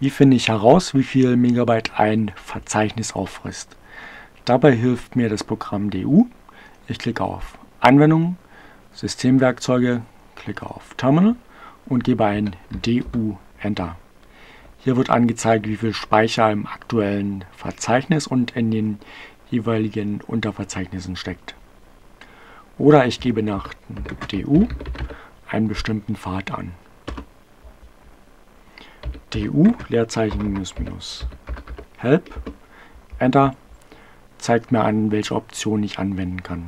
Wie finde ich heraus, wie viel Megabyte ein Verzeichnis auffrisst? Dabei hilft mir das Programm DU. Ich klicke auf Anwendungen, Systemwerkzeuge, klicke auf Terminal und gebe ein DU Enter. Hier wird angezeigt, wie viel Speicher im aktuellen Verzeichnis und in den jeweiligen Unterverzeichnissen steckt. Oder ich gebe nach DU einen bestimmten Pfad an. DU Leerzeichen minus Help Enter zeigt mir an, welche Option ich anwenden kann.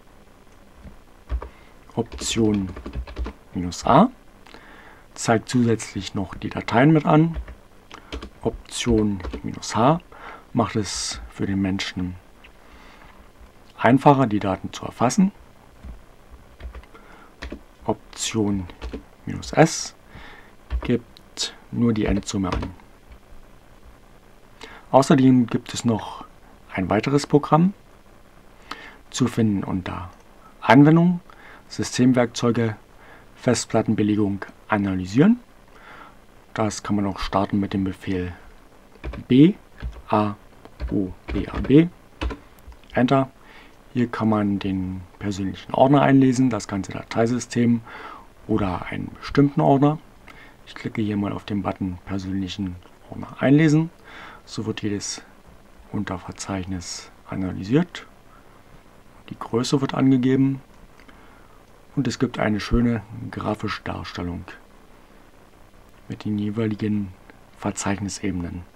Option -A zeigt zusätzlich noch die Dateien mit an. Option -H macht es für den Menschen einfacher, die Daten zu erfassen. Option -S gibt nur die Endsumme an. Außerdem gibt es noch ein weiteres Programm, zu finden unter Anwendung, Systemwerkzeuge, Festplattenbelegung analysieren. Das kann man auch starten mit dem Befehl BAOBAB Enter. Hier kann man den persönlichen Ordner einlesen, das ganze Dateisystem oder einen bestimmten Ordner. Ich klicke hier mal auf den Button persönlichen Ordner einlesen. So wird jedes Unterverzeichnis analysiert. Die Größe wird angegeben und es gibt eine schöne grafische Darstellung mit den jeweiligen Verzeichnisebenen.